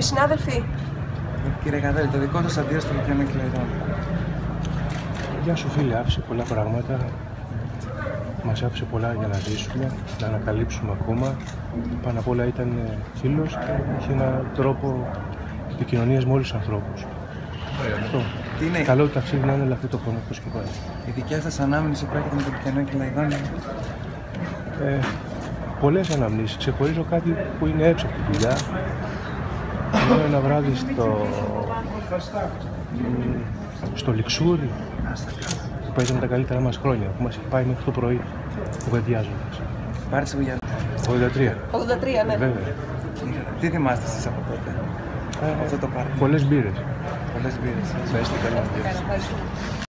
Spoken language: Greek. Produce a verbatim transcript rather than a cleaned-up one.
συνάδελφοι. Κύριε Καδέλη, το δικό σας αντίο στο Λυκειανό Κυλαϊδόν. Γεια σου φίλε, άφησε πολλά πράγματα. Μας άφησε πολλά για να ζήσουμε, να ανακαλύψουμε ακόμα. Πάνω απ' όλα ήταν φίλος και είχε έναν τρόπο επικοινωνίας με όλους τους ανθρώπους. Αυτό. Τι είναι... Καλό το ταξίδι να είναι, αλλά αυτό το χρόνο αυτό σκεφτάει. Η δικιά σας ανάμνηση που έχετε με το Λυκειανό Κυλαϊδόν. Ε, πολλές αναμνήσεις. Ξεχωρίζω κάτι που είναι έξω από τη δουλειά. Ήμουν ένα βράδυ στο, στο Λιξούρι, που ήταν τα καλύτερα μας χρόνια, που μας είχε πάει μέχρι το πρωί, κουβεντιάζοντας. Πάρτε για... ογδόντα τρία. ογδόντα τρία, ναι. Βέβαια. Τι θυμάστε εσείς από τότε, Ε, αυτό το πάρτι? Πολλές μπύρες. Πολλές μπύρες. Να είστε καλά. Ευχαριστώ.